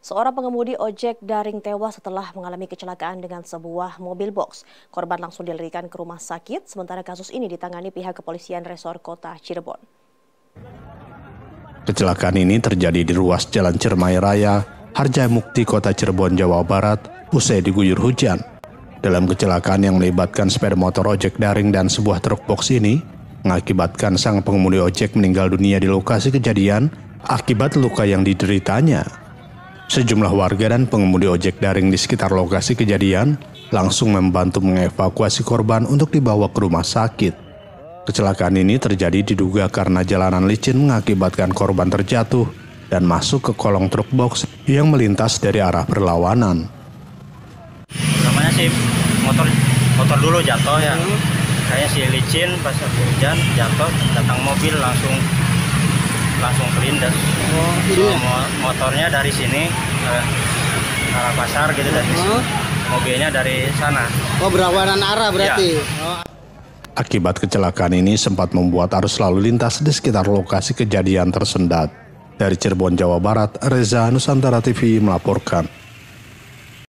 Seorang pengemudi ojek daring tewas setelah mengalami kecelakaan dengan sebuah mobil box. Korban langsung dilarikan ke rumah sakit, sementara kasus ini ditangani pihak kepolisian resor kota Cirebon. Kecelakaan ini terjadi di ruas Jalan Ciremai Raya, Harjamukti, Kota Cirebon, Jawa Barat, usai diguyur hujan. Dalam kecelakaan yang melibatkan sepeda motor ojek daring dan sebuah truk box ini, mengakibatkan sang pengemudi ojek meninggal dunia di lokasi kejadian akibat luka yang dideritanya. Sejumlah warga dan pengemudi ojek daring di sekitar lokasi kejadian langsung membantu mengevakuasi korban untuk dibawa ke rumah sakit. Kecelakaan ini terjadi diduga karena jalanan licin mengakibatkan korban terjatuh dan masuk ke kolong truk box yang melintas dari arah berlawanan. Namanya sih motor dulu jatuh ya. Kayaknya sih licin, pas hujan jatuh, datang mobil langsung kelindas. Motornya dari sini arah pasar gitu dari sini. Mobilnya dari sana. Oh, berlawanan arah berarti. Ya. Akibat kecelakaan ini sempat membuat arus lalu lintas di sekitar lokasi kejadian tersendat. Dari Cirebon, Jawa Barat, Reza Nusantara TV melaporkan.